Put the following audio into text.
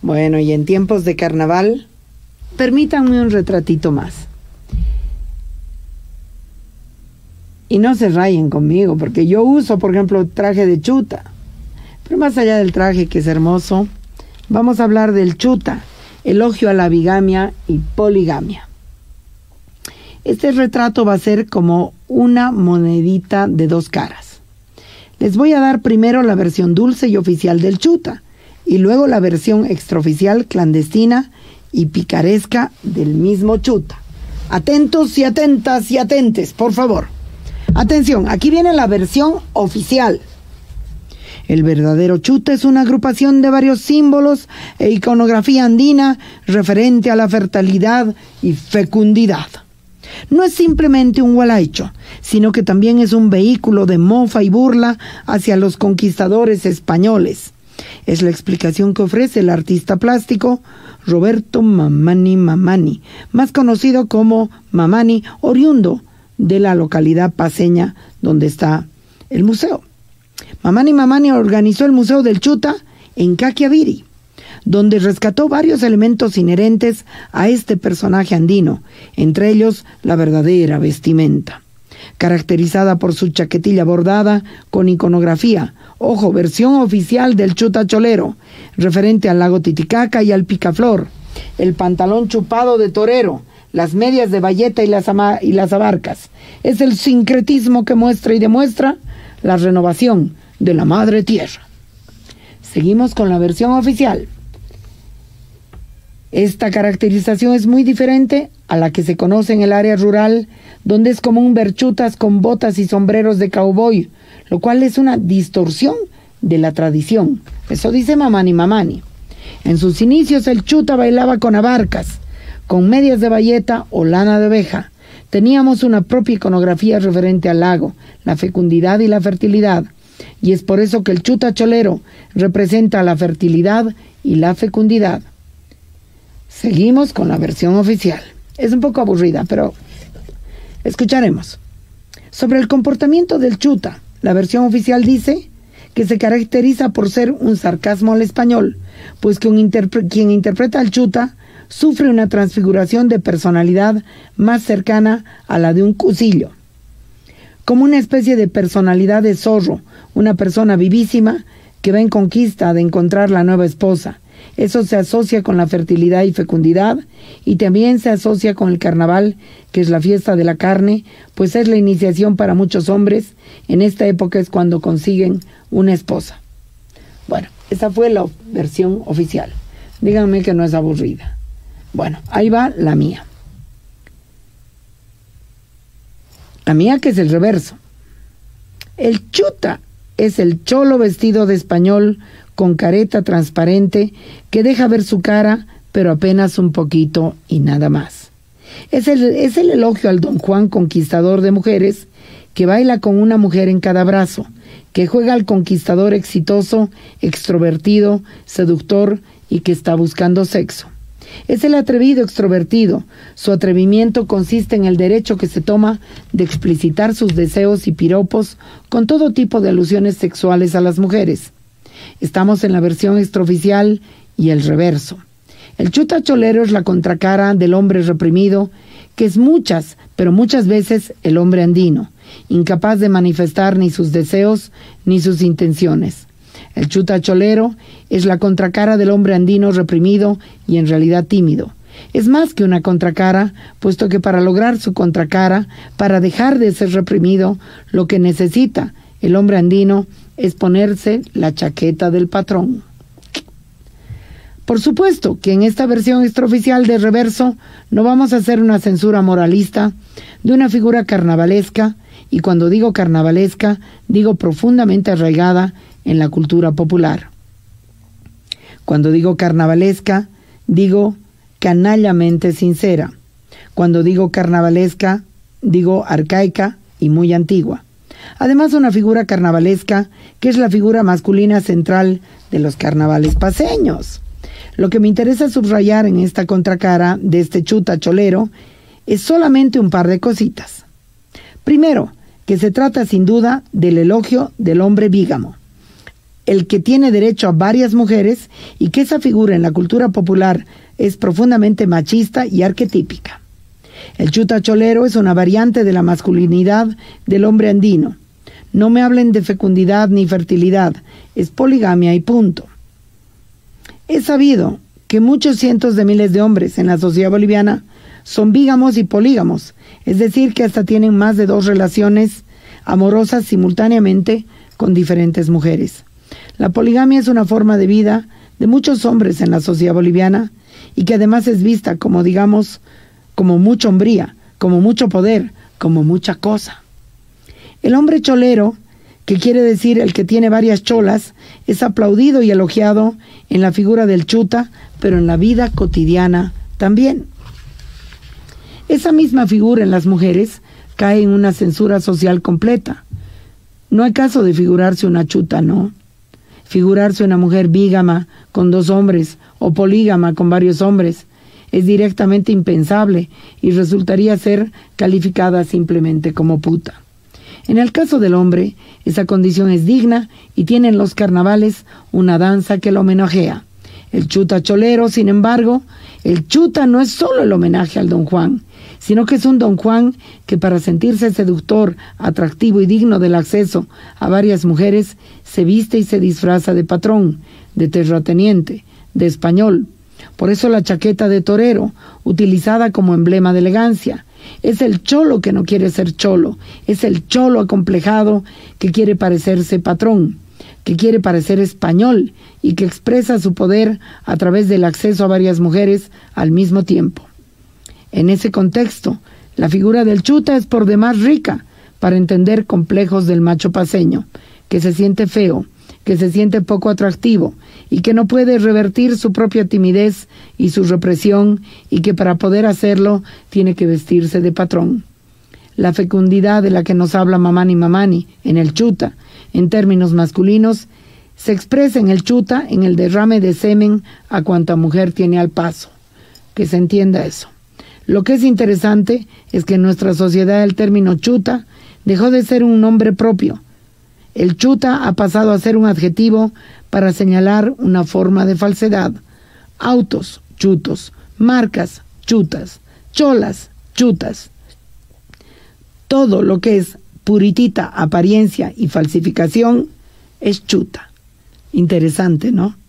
Bueno, y en tiempos de carnaval, permítanme un retratito más. Y no se rayen conmigo, porque yo uso, por ejemplo, traje de chuta. Pero más allá del traje, que es hermoso, vamos a hablar del chuta, elogio a la bigamia y poligamia. Este retrato va a ser como una monedita de dos caras. Les voy a dar primero la versión dulce y oficial del chuta, y luego la versión extraoficial, clandestina y picaresca del mismo chuta. Atentos y atentas y atentes, por favor. Atención, aquí viene la versión oficial. El verdadero chuta es una agrupación de varios símbolos e iconografía andina referente a la fertilidad y fecundidad. No es simplemente un gualaicho, sino que también es un vehículo de mofa y burla hacia los conquistadores españoles. Es la explicación que ofrece el artista plástico Roberto Mamani, más conocido como Mamani, oriundo de la localidad paceña donde está el museo. Mamani organizó el Museo del Chuta en Caquiaviri, donde rescató varios elementos inherentes a este personaje andino, entre ellos la verdadera vestimenta, caracterizada por su chaquetilla bordada con iconografía, ojo, versión oficial del chuta cholero, referente al lago Titicaca y al picaflor, el pantalón chupado de torero, las medias de bayeta y las abarcas. Es el sincretismo que muestra y demuestra la renovación de la madre tierra. Seguimos con la versión oficial. Esta caracterización es muy diferente a la que se conoce en el área rural, donde es común ver chutas con botas y sombreros de cowboy, lo cual es una distorsión de la tradición. Eso dice Mamani. En sus inicios el chuta bailaba con abarcas, con medias de bayeta o lana de oveja. Teníamos una propia iconografía referente al lago, la fecundidad y la fertilidad, y es por eso que el chuta cholero representa la fertilidad y la fecundidad. Seguimos con la versión oficial. Es un poco aburrida, pero escucharemos. Sobre el comportamiento del chuta, la versión oficial dice que se caracteriza por ser un sarcasmo al español, pues quien interpreta al chuta sufre una transfiguración de personalidad más cercana a la de un cusillo, como una especie de personalidad de zorro, una persona vivísima que va en conquista de encontrar la nueva esposa. Eso se asocia con la fertilidad y fecundidad, y también se asocia con el carnaval, que es la fiesta de la carne, pues es la iniciación para muchos hombres. En esta época es cuando consiguen una esposa. Bueno, esa fue la versión oficial. Díganme que no es aburrida. Bueno, ahí va la mía. La mía, que es el reverso. El chuta es el cholo vestido de español con careta transparente que deja ver su cara, pero apenas un poquito y nada más. Es el elogio al Don Juan conquistador de mujeres, que baila con una mujer en cada brazo, que juega al conquistador exitoso, extrovertido, seductor y que está buscando sexo. Es el atrevido extrovertido. Su atrevimiento consiste en el derecho que se toma de explicitar sus deseos y piropos con todo tipo de alusiones sexuales a las mujeres. Estamos en la versión extraoficial y el reverso. El chuta cholero es la contracara del hombre reprimido, que es pero muchas veces el hombre andino, incapaz de manifestar ni sus deseos ni sus intenciones. El chuta cholero es la contracara del hombre andino reprimido y en realidad tímido. Es más que una contracara, puesto que para lograr su contracara, para dejar de ser reprimido, lo que necesita el hombre andino es ponerse la chaqueta del patrón. Por supuesto que en esta versión extraoficial de reverso no vamos a hacer una censura moralista de una figura carnavalesca, y cuando digo carnavalesca, digo profundamente arraigada en la cultura popular. Cuando digo carnavalesca, digo canallamente sincera. Cuando digo carnavalesca, digo arcaica y muy antigua. Además, una figura carnavalesca que es la figura masculina central de los carnavales paceños. Lo que me interesa subrayar en esta contracara de este chuta cholero es solamente un par de cositas. Primero, que se trata sin duda del elogio del hombre bígamo. el que tiene derecho a varias mujeres y que esa figura en la cultura popular es profundamente machista y arquetípica. El chuta cholero es una variante de la masculinidad del hombre andino. No me hablen de fecundidad ni fertilidad, es poligamia y punto. Es sabido que muchos cientos de miles de hombres en la sociedad boliviana son bígamos y polígamos, es decir, que hasta tienen más de 2 relaciones amorosas simultáneamente con diferentes mujeres. La poligamia es una forma de vida de muchos hombres en la sociedad boliviana y que además es vista como, digamos, como mucha hombría, como mucho poder, como mucha cosa. El hombre cholero, que quiere decir el que tiene varias cholas, es aplaudido y elogiado en la figura del chuta, pero en la vida cotidiana también. Esa misma figura en las mujeres cae en una censura social completa. No hay caso de figurarse una chuta, no. Figurarse una mujer bígama con 2 hombres o polígama con varios hombres es directamente impensable y resultaría ser calificada simplemente como puta. En el caso del hombre, esa condición es digna y tiene en los carnavales una danza que lo homenajea. El chuta cholero, sin embargo, el chuta no es solo el homenaje al Don Juan, sino que es un Don Juan que para sentirse seductor, atractivo y digno del acceso a varias mujeres, se viste y se disfraza de patrón, de terrateniente, de español. Por eso la chaqueta de torero, utilizada como emblema de elegancia. Es el cholo que no quiere ser cholo, es el cholo acomplejado que quiere parecerse patrón, que quiere parecer español y que expresa su poder a través del acceso a varias mujeres al mismo tiempo. En ese contexto, la figura del chuta es por demás rica para entender complejos del macho paceño, que se siente feo, que se siente poco atractivo y que no puede revertir su propia timidez y su represión y que para poder hacerlo tiene que vestirse de patrón. La fecundidad de la que nos habla Mamani en el chuta, en términos masculinos, se expresa en el chuta en el derrame de semen a cuanta mujer tiene al paso. Que se entienda eso. Lo que es interesante es que en nuestra sociedad el término chuta dejó de ser un nombre propio. El chuta ha pasado a ser un adjetivo para señalar una forma de falsedad. Autos, chutos, marcas, chutas, cholas, chutas. Todo lo que es puritita apariencia y falsificación es chuta. Interesante, ¿no?